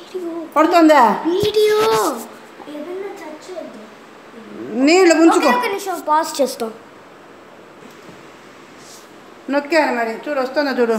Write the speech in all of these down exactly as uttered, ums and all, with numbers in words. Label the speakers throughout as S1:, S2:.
S1: పడుతుందా
S2: వీడియో
S1: నీళ్ళు ముంచుకో.
S2: ఒక నిమిషం పాజ్ చేస్తాం.
S1: నొక్కాను మరి చూడు వస్తుందా చూడు.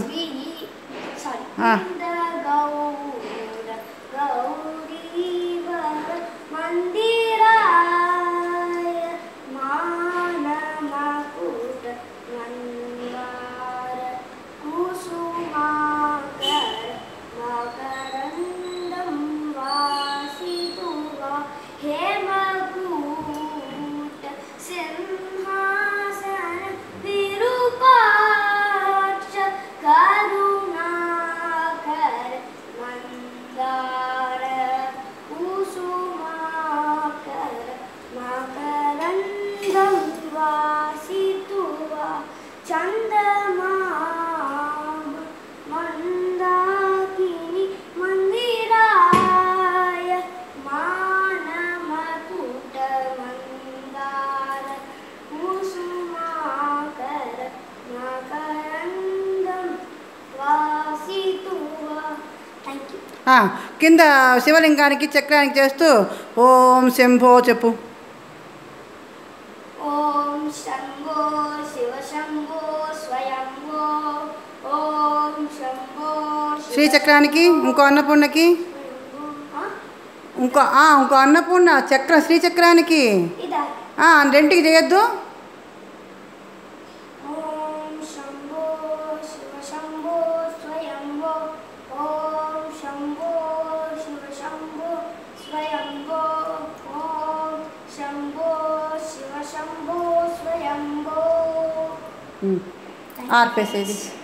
S1: కింద శివలింగానికి చక్రానికి చేస్తూ ఓం శంభో చెప్పు.
S2: ఓం శంభో శివ శంభో స్వయంభో ఓం శంభో.
S1: శ్రీచక్రానికి ఇంకో అన్నపూర్ణకి ఇంకో ఇంకో అన్నపూర్ణ చక్రం శ్రీచక్రానికి రెండుకి చేయొద్దు. ఆర్పేసేది.